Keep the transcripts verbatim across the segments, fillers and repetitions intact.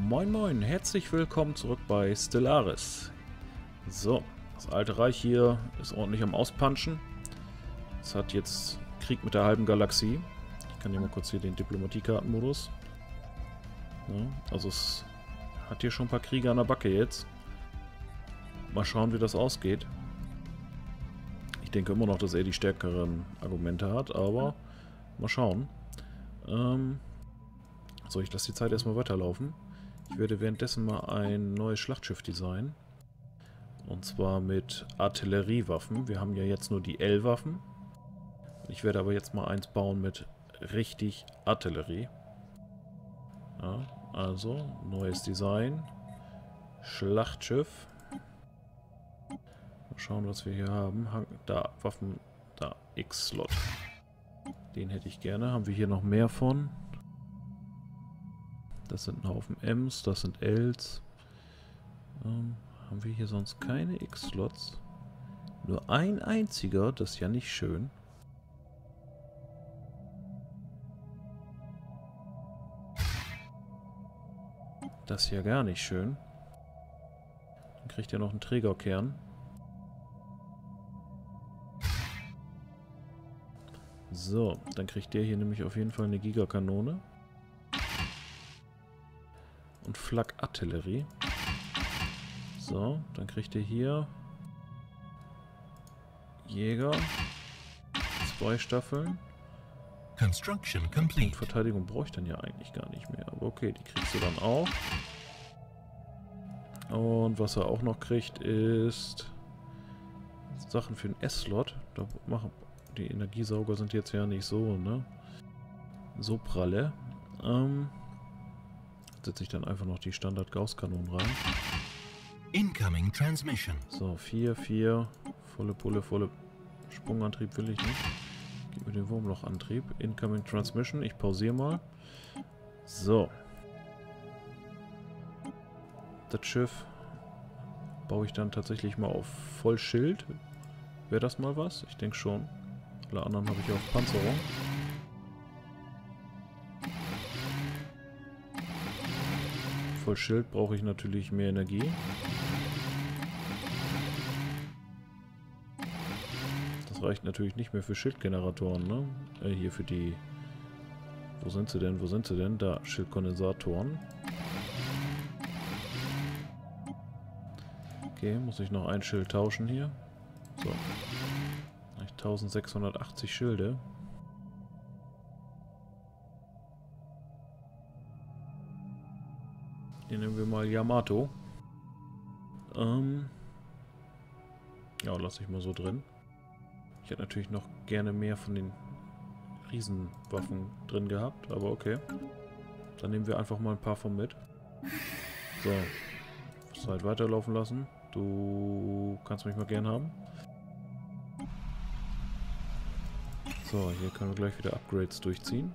Moin moin, herzlich willkommen zurück bei Stellaris. So, das alte Reich hier ist ordentlich am Auspanschen. Es hat jetzt Krieg mit der halben Galaxie. Ich kann hier mal kurz hier den Diplomatiekartenmodus. Ja, also es hat hier schon ein paar Kriege an der Backe jetzt. Mal schauen, wie das ausgeht. Ich denke immer noch, dass er die stärkeren Argumente hat, aber mal schauen. Ähm, so, ich lasse die Zeit erstmal weiterlaufen. Ich werde währenddessen mal ein neues Schlachtschiff designen. Und zwar mit Artilleriewaffen. Wir haben ja jetzt nur die L-Waffen. Ich werde aber jetzt mal eins bauen mit richtig Artillerie. Ja, also, neues Design. Schlachtschiff. Mal schauen, was wir hier haben. Da, Waffen, da, X-Slot. Den hätte ich gerne. Haben wir hier noch mehr von? Das sind ein Haufen M's, das sind L's. Ähm, haben wir hier sonst keine X-Slots? Nur ein einziger, das ist ja nicht schön. Das ist ja gar nicht schön. Dann kriegt er noch einen Trägerkern. So, dann kriegt der hier nämlich auf jeden Fall eine Gigakanone. Und Flak-Artillerie. So, dann kriegt ihr hier Jäger. Zwei Staffeln. Construction complete. Und Verteidigung brauche ich dann ja eigentlich gar nicht mehr. Aber okay, die kriegst du dann auch. Und was er auch noch kriegt, ist Sachen für den S-Slot. Da machen die Energiesauger sind jetzt ja nicht so, ne? So pralle. Ähm. Setze ich dann einfach noch die Standard-Gauss-Kanonen rein. Incoming Transmission. So, vier, vier. Volle Pulle, volle Sprungantrieb will ich nicht. Gib mir den Wurmlochantrieb. Incoming Transmission. Ich pausiere mal. So. Das Schiff baue ich dann tatsächlich mal auf Vollschild. Wäre das mal was? Ich denke schon. Alle anderen habe ich auf Panzerung. Voll Schild brauche ich natürlich mehr Energie. Das reicht natürlich nicht mehr für Schildgeneratoren, ne? Äh, hier für die... Wo sind sie denn? Wo sind sie denn? Da, Schildkondensatoren. Okay, muss ich noch ein Schild tauschen hier. So. eintausendsechshundertachtzig Schilde. Hier nehmen wir mal Yamato. Ähm ja, lasse ich mal so drin. Ich hätte natürlich noch gerne mehr von den Riesenwaffen drin gehabt, aber okay. Dann nehmen wir einfach mal ein paar von mit. So. Zeit weiterlaufen lassen. Du kannst mich mal gern haben. So, hier können wir gleich wieder Upgrades durchziehen.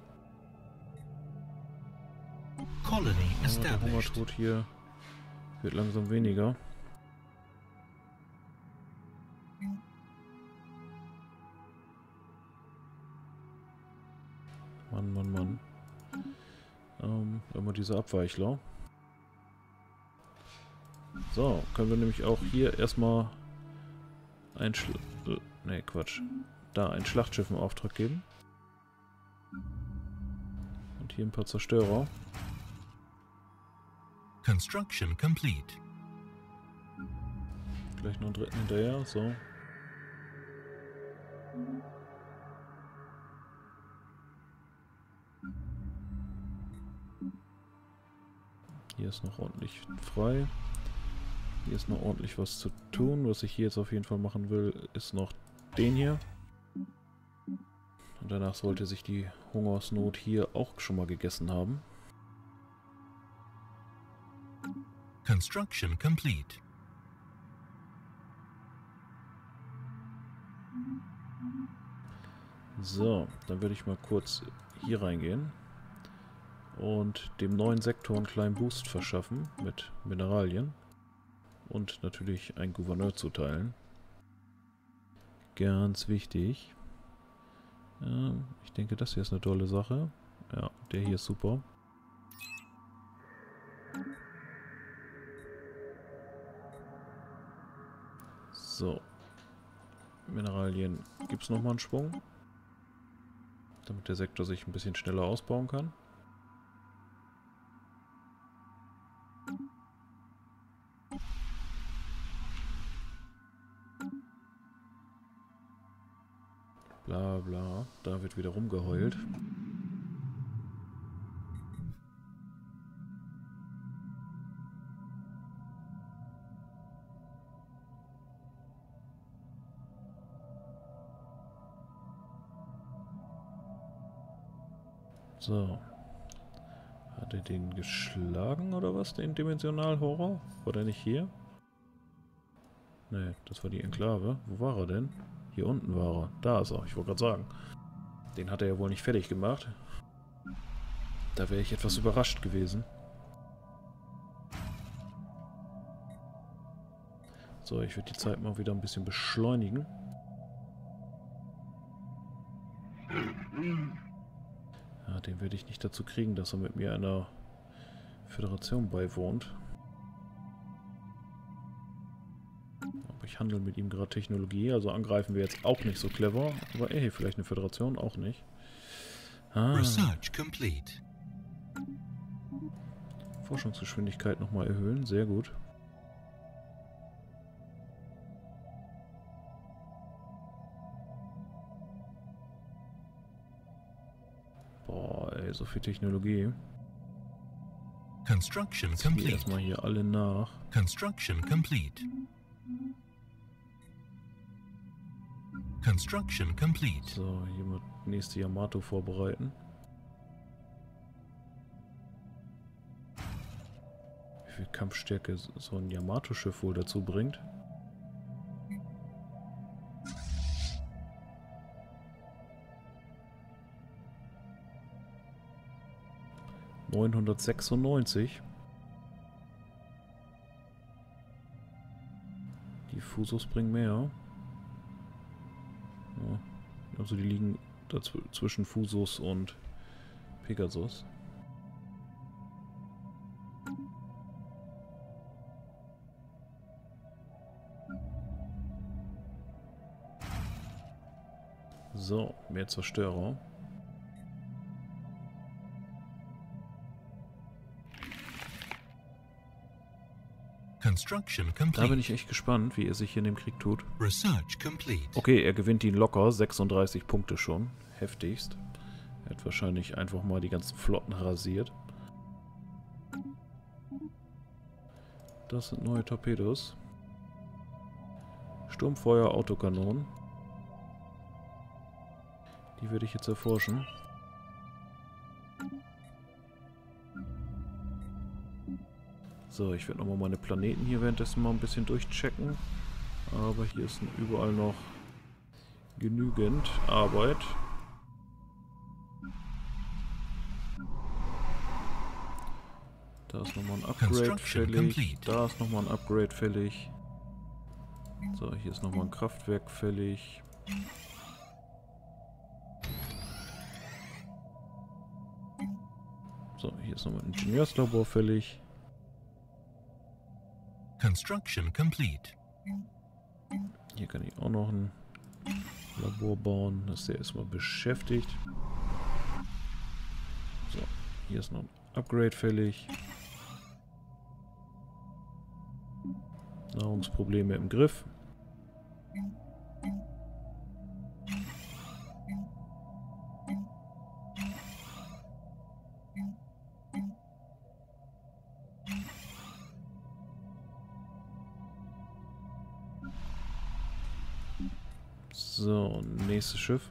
Colony Ja, der Hungertod hier wird langsam weniger. Mann, Mann, Mann. Ähm, immer diese Abweichler. So, können wir nämlich auch hier erstmal ein Schl... Ne, Quatsch. Da ein Schlachtschiff im Auftrag geben. Und hier ein paar Zerstörer. Construction complete. Gleich noch einen dritten hinterher, so. Hier ist noch ordentlich frei. Hier ist noch ordentlich was zu tun. Was ich hier jetzt auf jeden Fall machen will, ist noch den hier. Und danach sollte sich die Hungersnot hier auch schon mal gegessen haben. Construction complete. So, dann werde ich mal kurz hier reingehen und dem neuen Sektor einen kleinen Boost verschaffen mit Mineralien und natürlich einen Gouverneur zuteilen. Ganz wichtig. Ähm, ich denke, das hier ist eine tolle Sache. Ja, der hier ist super. So. Mineralien gibt es nochmal einen Schwung. Damit der Sektor sich ein bisschen schneller ausbauen kann. Bla bla. Da wird wieder rumgeheult. So. Hat er den geschlagen oder was? Den Dimensionalhorror? War der nicht hier? Ne, das war die Enklave. Wo war er denn? Hier unten war er. Da ist er. Ich wollte gerade sagen. Den hat er ja wohl nicht fertig gemacht. Da wäre ich etwas überrascht gewesen. So, ich werde die Zeit mal wieder ein bisschen beschleunigen. Ja, den werde ich nicht dazu kriegen, dass er mit mir einer Föderation beiwohnt. Aber ich handle mit ihm gerade Technologie, also angreifen wir jetzt auch nicht so clever. Aber ey, vielleicht eine Föderation auch nicht. Ah. Research complete. Forschungsgeschwindigkeit nochmal erhöhen, sehr gut. Boah, ey, so viel Technologie. Construction Zieh complete. erstmal hier alle nach. Construction complete. Construction complete. So, hier mal nächste Yamato vorbereiten. Wie viel Kampfstärke so ein Yamato-Schiff wohl dazu bringt. neunhundertsechsundneunzig. Die Fusos bringen mehr. Ja, also die liegen dazw zwischen Fusos und Pegasus. So, mehr Zerstörer. Construction Da bin complete. ich echt gespannt, wie er sich hier in dem Krieg tut. Research complete. Okay, er gewinnt ihn locker. sechsunddreißig Punkte schon. Heftigst. Er hat wahrscheinlich einfach mal die ganzen Flotten rasiert. Das sind neue Torpedos. Sturmfeuer, Autokanonen. Die werde ich jetzt erforschen. So, ich werde nochmal meine Planeten hier währenddessen mal ein bisschen durchchecken. Aber hier ist überall noch genügend Arbeit. Da ist nochmal ein Upgrade fällig. Da ist nochmal ein Upgrade fällig. So, hier ist nochmal ein Kraftwerk fällig. So, hier ist nochmal ein Ingenieurslabor fällig. Construction complete. Hier kann ich auch noch ein Labor bauen. Das ist der erstmal beschäftigt. So, hier ist noch ein Upgrade fällig. Nahrungsprobleme im Griff. So, nächstes Schiff.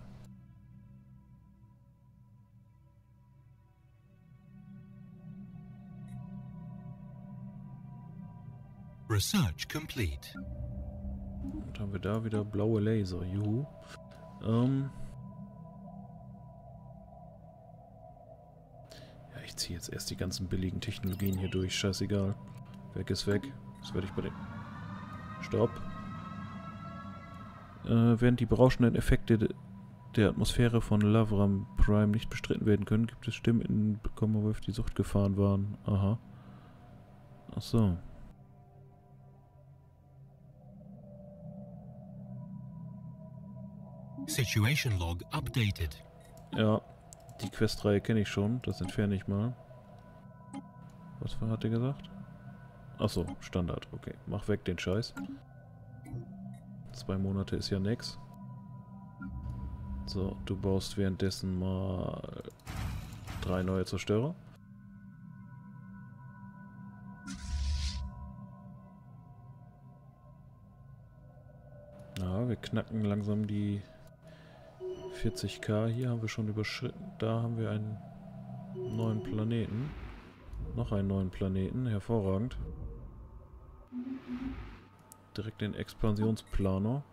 Research complete. Und haben wir da wieder blaue Laser. Juhu. Ähm ja, ich ziehe jetzt erst die ganzen billigen Technologien hier durch. Scheißegal. Weg ist weg. Das werde ich bei den... Stopp. Äh, während die berauschenden Effekte der Atmosphäre von Lavram Prime nicht bestritten werden können, gibt es Stimmen in Commonwealth, die Suchtgefahren waren. Aha. Ach so. Situation log updated. Ja, die Questreihe kenne ich schon. Das entferne ich mal. Was hat er gesagt? Achso, Standard. Okay, mach weg den Scheiß. Zwei Monate ist ja nix. So, du baust währenddessen mal drei neue Zerstörer. Ja, wir knacken langsam die vierzig K. Hier haben wir schon überschritten. Da haben wir einen neuen Planeten. Noch einen neuen Planeten. Hervorragend. Direkt den Expansionsplaner.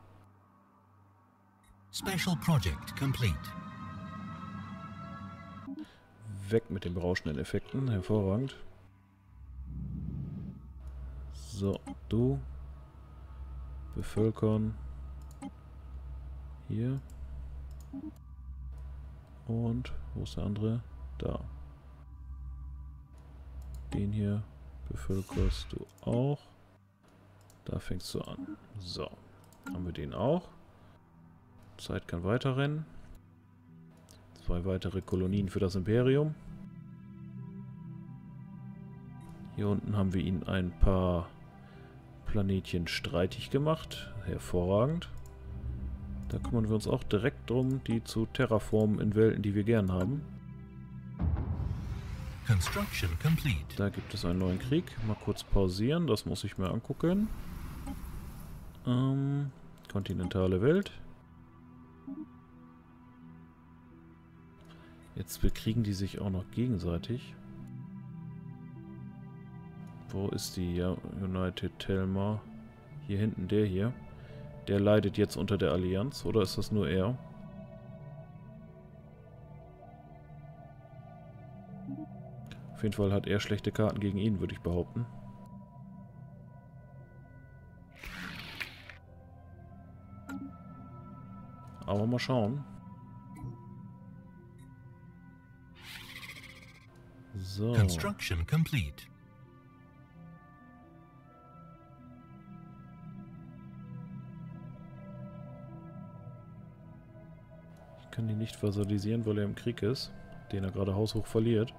Special project complete. Weg mit den berauschenden Effekten. Hervorragend. So, du. Bevölkern. Hier. Und wo ist der andere? Da. Den hier bevölkerst du auch. Da fängst du an. So. Haben wir den auch. Zeit kann weiterrennen. Zwei weitere Kolonien für das Imperium. Hier unten haben wir ihn ein paar Planetchen streitig gemacht. Hervorragend. Da kümmern wir uns auch direkt drum, die zu terraformen in Welten, die wir gern haben. Construction complete. Da gibt es einen neuen Krieg. Mal kurz pausieren, das muss ich mir angucken. Ähm, kontinentale Welt. Jetzt bekriegen die sich auch noch gegenseitig. Wo ist die? Ja, United Telmar. Hier hinten, der hier. Der leidet jetzt unter der Allianz, oder ist das nur er? Auf jeden Fall hat er schlechte Karten gegen ihn, würde ich behaupten. Aber mal schauen. So. Construction complete. Ich kann ihn nicht vasalisieren, weil er im Krieg ist, den er gerade haushoch verliert.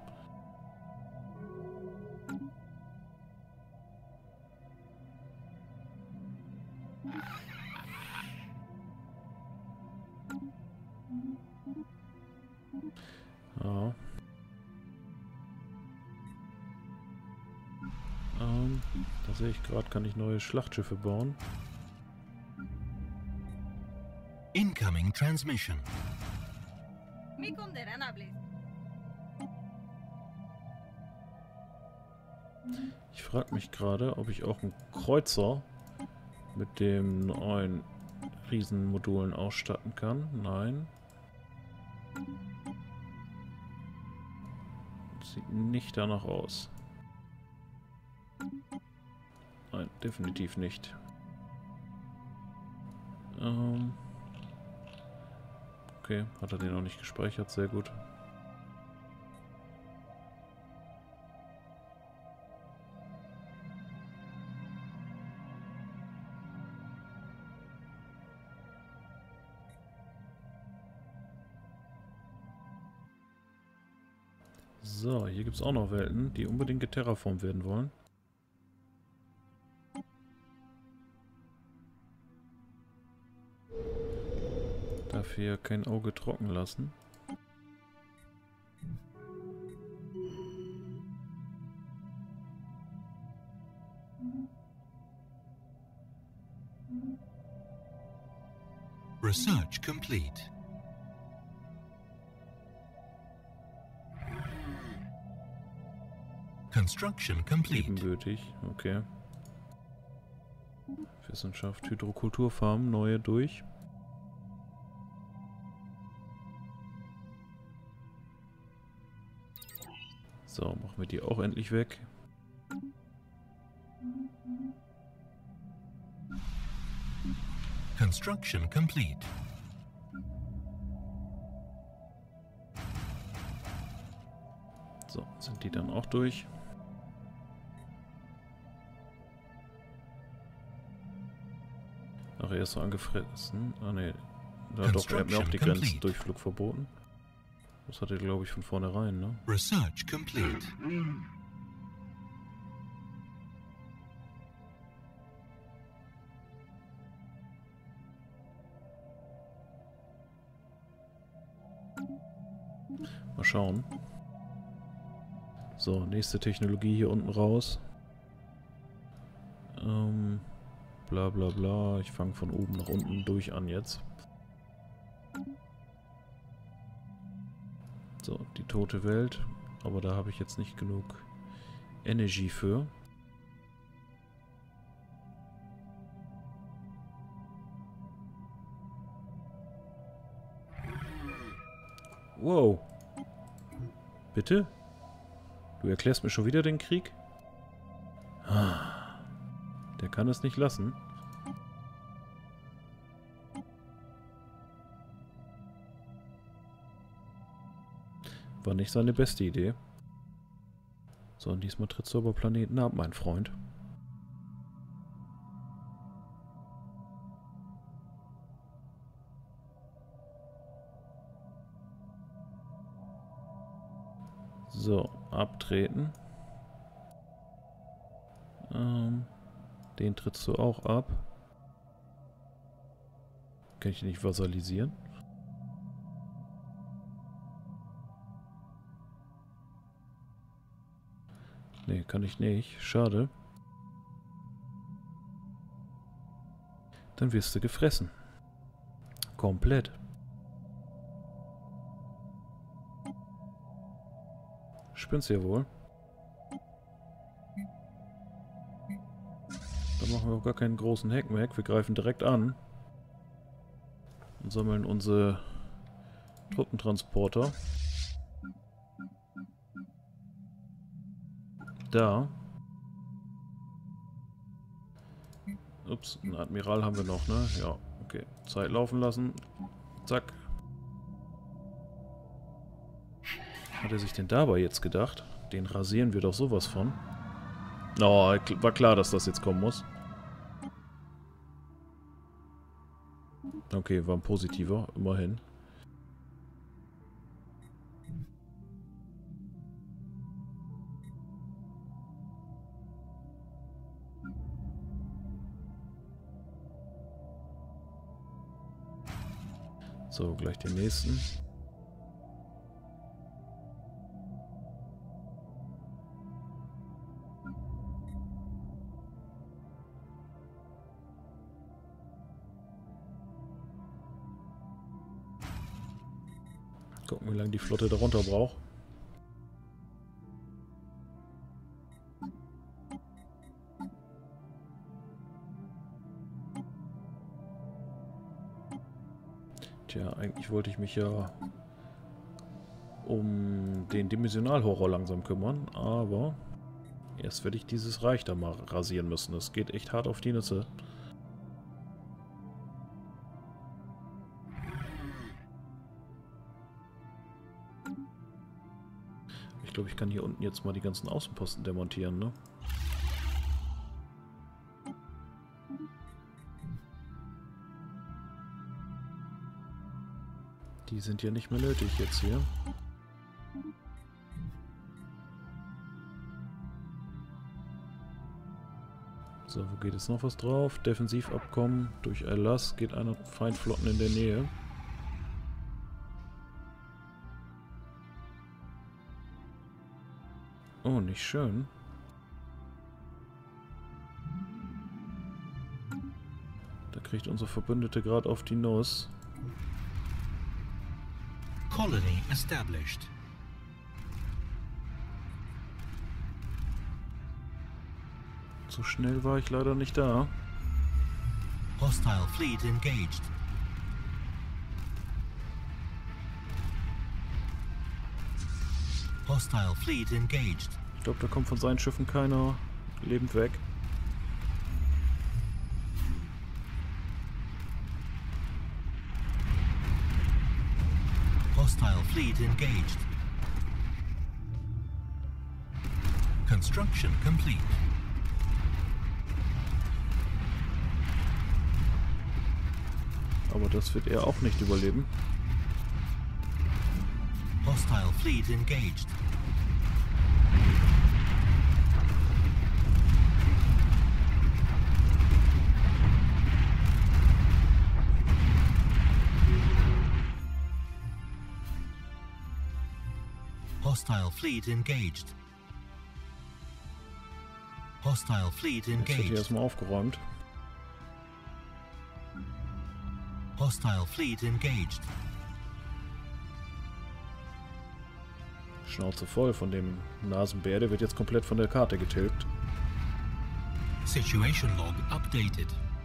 Ja. Ähm, da sehe ich gerade, kann ich neue Schlachtschiffe bauen. Incoming transmission. Ich frage mich gerade, ob ich auch einen Kreuzer mit dem neuen Riesenmodulen ausstatten kann. Nein. Sieht nicht danach aus. Nein, definitiv nicht. Ähm okay, hat er den noch nicht gespeichert, sehr gut. So, hier gibt es auch noch Welten, die unbedingt geterraformt werden wollen. Dafür kein Auge trocken lassen. Research complete. Construction complete. Ebenbürtig, okay. Wissenschaft, Hydrokulturfarmen, neue durch. So, machen wir die auch endlich weg. Construction complete. So, sind die dann auch durch. Ach, er ist so angefressen. Ah ne, Ja doch, er hat mir auch die Grenzdurchflug verboten. Das hat er, glaube ich, von vornherein, ne? Research complete. Mal schauen. So, nächste Technologie hier unten raus. Ähm, bla bla bla. Ich fange von oben nach unten durch an jetzt. So, die tote Welt. Aber da habe ich jetzt nicht genug Energie für. Wow. Bitte? Du erklärst mir schon wieder den Krieg? Der kann es nicht lassen. War nicht seine beste Idee. So, und diesmal trittst du aber Planeten ab, mein Freund. So, abtreten. Ähm, den trittst du auch ab. Kann ich nicht vasalisieren? Nee, kann ich nicht. Schade. Dann wirst du gefressen. Komplett. Spinnst ja wohl. Da machen wir auch gar keinen großen Hackmack. Wir greifen direkt an. Und sammeln unsere Truppentransporter. Da. Ups, einen Admiral haben wir noch, ne? Ja, okay. Zeit laufen lassen. Zack. Hat er sich denn dabei jetzt gedacht? Den rasieren wir doch sowas von. Oh, war klar, dass das jetzt kommen muss. Okay, war ein positiver, immerhin. So, gleich den nächsten. Gucken, wie lange die Flotte darunter braucht. Tja, eigentlich wollte ich mich ja um den Dimensionalhorror langsam kümmern, aber erst werde ich dieses Reich da mal rasieren müssen. Das geht echt hart auf die Nüsse. Ich glaube, ich kann hier unten jetzt mal die ganzen Außenposten demontieren, ne? Die sind ja nicht mehr nötig jetzt hier. So, wo geht jetzt noch was drauf? Defensivabkommen durch Erlass geht einer Feindflotten in der Nähe. Oh, nicht schön. Da kriegt unser Verbündete gerade auf die Nuss. Colony established. So schnell war ich leider nicht da. Hostile fleet engaged. Hostile fleet engaged. Ich glaube, da kommt von seinen Schiffen keiner lebend weg. Hostile fleet engaged. Construction complete. Aber das wird er auch nicht überleben. Hostile fleet engaged. Hostile fleet engaged. Hostile fleet Jetzt wird hier engaged. erstmal aufgeräumt. Hostile fleet engaged. Schnauze voll von dem Nasenbär, der wird jetzt komplett von der Karte getilgt. Situation log updated.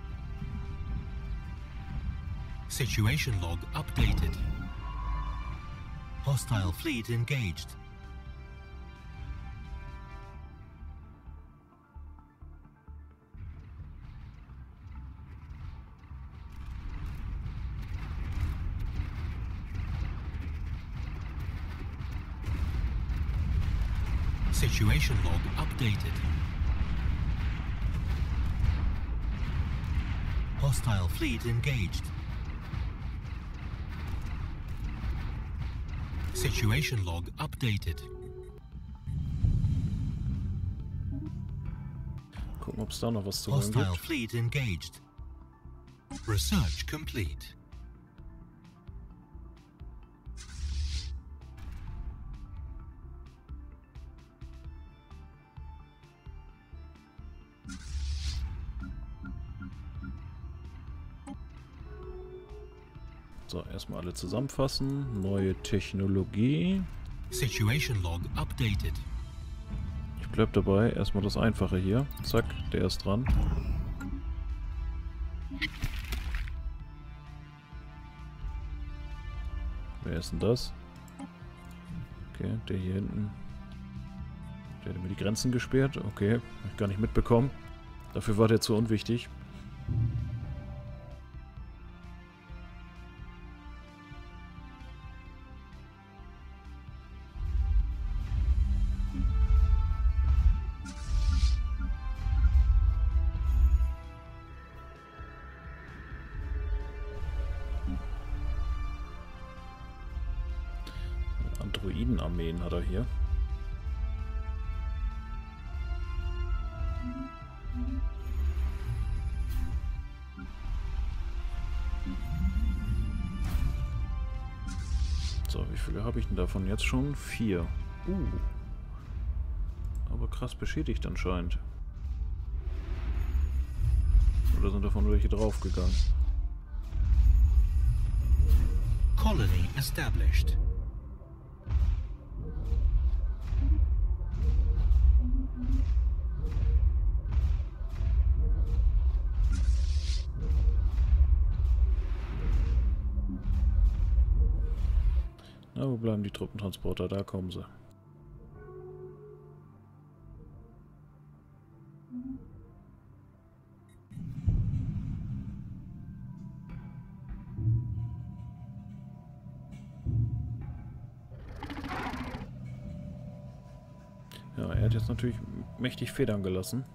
Situation log updated. Hostile fleet engaged. Situation log updated. Hostile fleet engaged. Situation log updated. Gucken, ob es da noch was zu holen Hostile gibt. fleet engaged. Research complete. So, erstmal alle zusammenfassen. Neue Technologie. Situation log updated. Ich bleib dabei. Erstmal das Einfache hier. Zack, der ist dran. Wer ist denn das? Okay, der hier hinten. Der hat mir die Grenzen gesperrt. Okay, hab ich gar nicht mitbekommen. Dafür war der zu unwichtig. Androidenarmeen hat er hier. So, wie viele habe ich denn davon jetzt schon? Vier. Uh. Aber krass beschädigt anscheinend. Oder sind davon welche draufgegangen? Colony established. Na, wo bleiben die Truppentransporter? Da kommen sie. Ja, er hat jetzt natürlich mächtig Federn gelassen.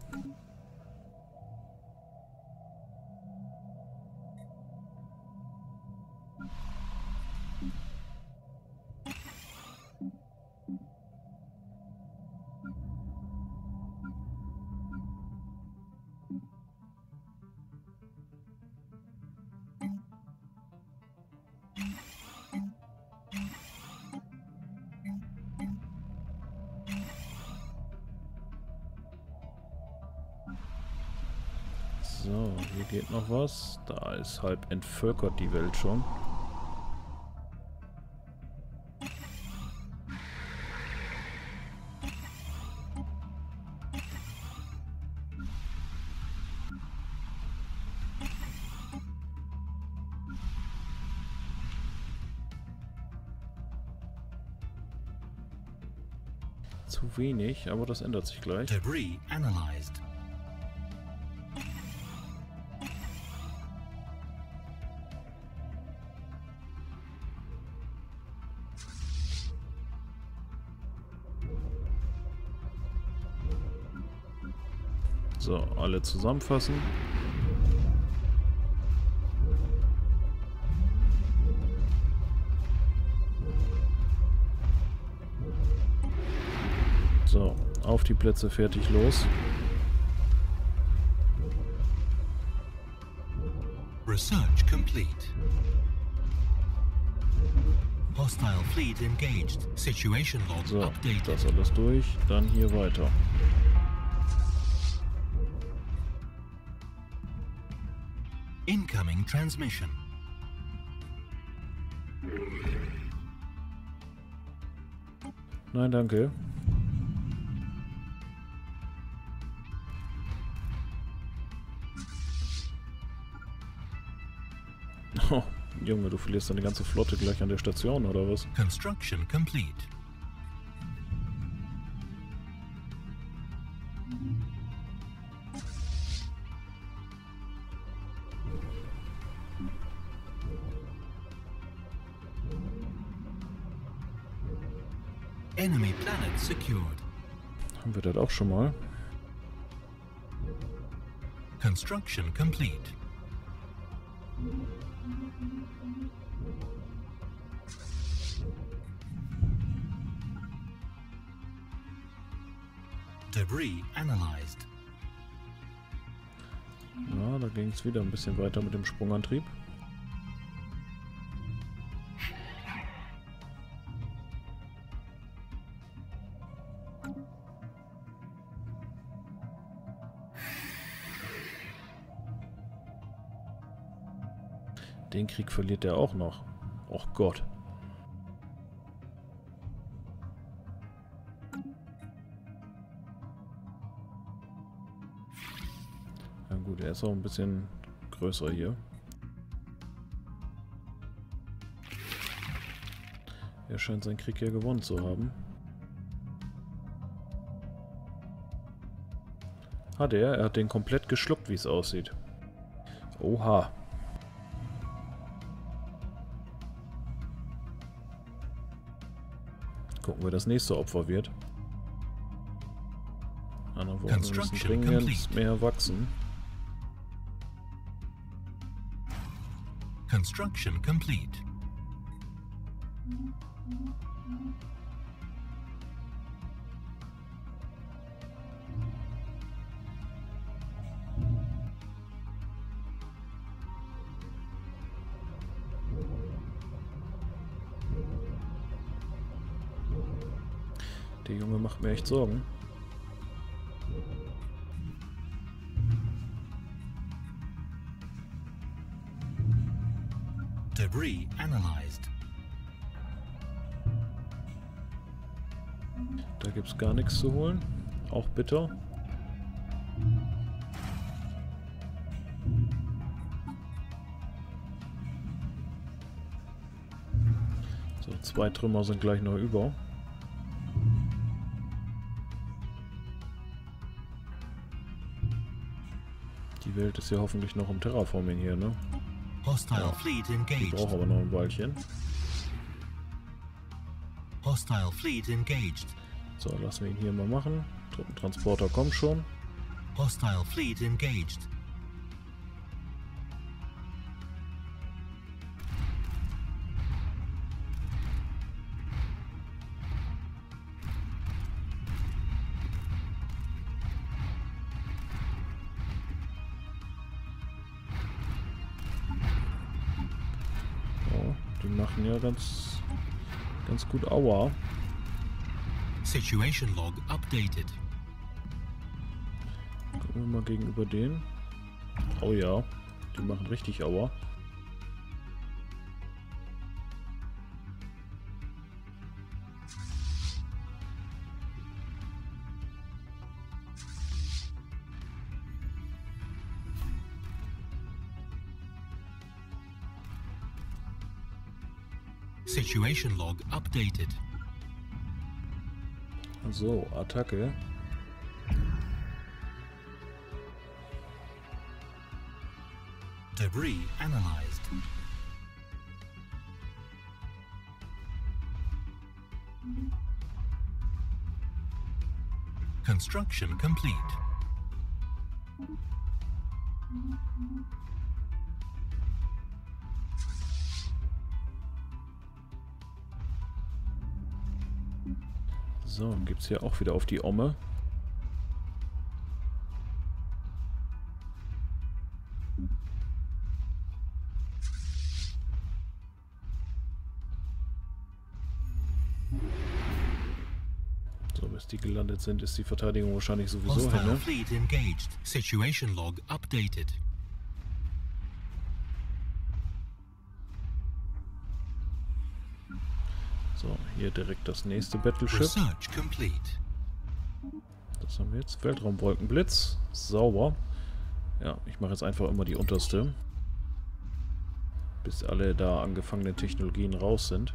So, hier geht noch was. Da ist halb entvölkert die Welt schon. Zu wenig, aber das ändert sich gleich. Debris analyzed. So, alle zusammenfassen. So, auf die Plätze, fertig, los. Research complete. Hostile fleet engaged. Situation log So, updated. das alles durch. Dann hier weiter. Incoming transmission. Nein, danke. Oh, Junge, du verlierst deine ganze Flotte gleich an der Station, oder was? Construction complete. Enemy planet secured. Haben wir das auch schon mal? Construction complete. Debris analyzed. Ja, da ging es wieder ein bisschen weiter mit dem Sprungantrieb. Den Krieg verliert er auch noch. Och Gott. Na gut, er ist auch ein bisschen größer hier. Er scheint seinen Krieg ja gewonnen zu haben. Hat er? Er hat den komplett geschluckt, wie es aussieht. Oha. Gucken, wer das nächste Opfer wird. Andere Worte müssen dringend mehr wachsen. Construction complete. Der Junge macht mir echt Sorgen. Debris analyzed. Da gibt es gar nichts zu holen. Auch bitter. So, zwei Trümmer sind gleich noch über. Die Welt ist ja hoffentlich noch im Terraforming hier, ne? Hostile Ja. fleet Die engaged. braucht aber noch ein Weilchen. Hostile fleet engaged. So, lassen wir ihn hier mal machen. Truppentransporter kommen schon. Hostile fleet engaged. Oh, die machen ja ganz, ganz gut Aua. Situation log updated. Gucken wir mal gegenüber denen. Oh ja, die machen richtig Aua. Situation log updated. So, Attacke. Debris analyzed. Construction complete. So, gibt es hier auch wieder auf die Omme. So, bis die gelandet sind, ist die Verteidigung wahrscheinlich sowieso Hostile hin. fleet engaged. Situation log updated. So, hier direkt das nächste Battleship. Research complete. Das haben wir jetzt. Weltraumwolkenblitz. Sauber. Ja, ich mache jetzt einfach immer die unterste. Bis alle da angefangenen Technologien raus sind.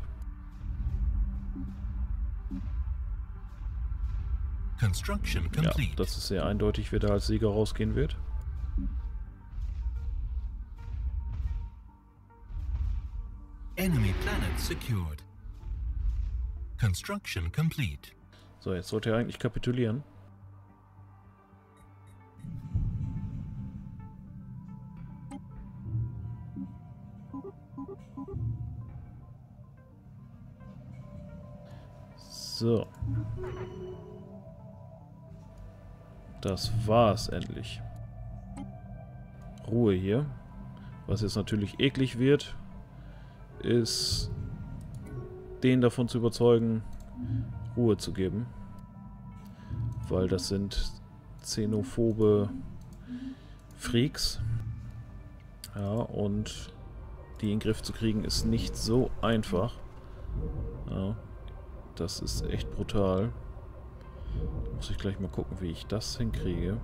Construction Ja, complete. das ist sehr eindeutig, wer da als Sieger rausgehen wird. Enemy planet secured. Construction complete. So, jetzt sollte er eigentlich kapitulieren. So. Das war's endlich. Ruhe hier. Was jetzt natürlich eklig wird, ist, den davon zu überzeugen, Ruhe zu geben. Weil das sind xenophobe Freaks. Ja, und die in den Griff zu kriegen ist nicht so einfach. Ja, das ist echt brutal. Da muss ich gleich mal gucken, wie ich das hinkriege.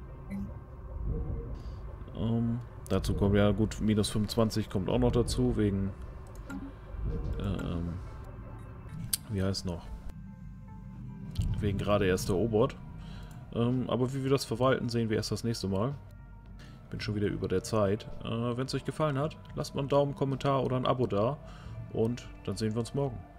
Ähm, dazu kommt ja gut, minus fünfundzwanzig kommt auch noch dazu, wegen ähm, wie heißt noch? Wegen gerade erst erobert. Ähm, aber wie wir das verwalten, sehen wir erst das nächste Mal. Ich bin schon wieder über der Zeit. Äh, wenn es euch gefallen hat, lasst mal einen Daumen, Kommentar oder ein Abo da. Und dann sehen wir uns morgen.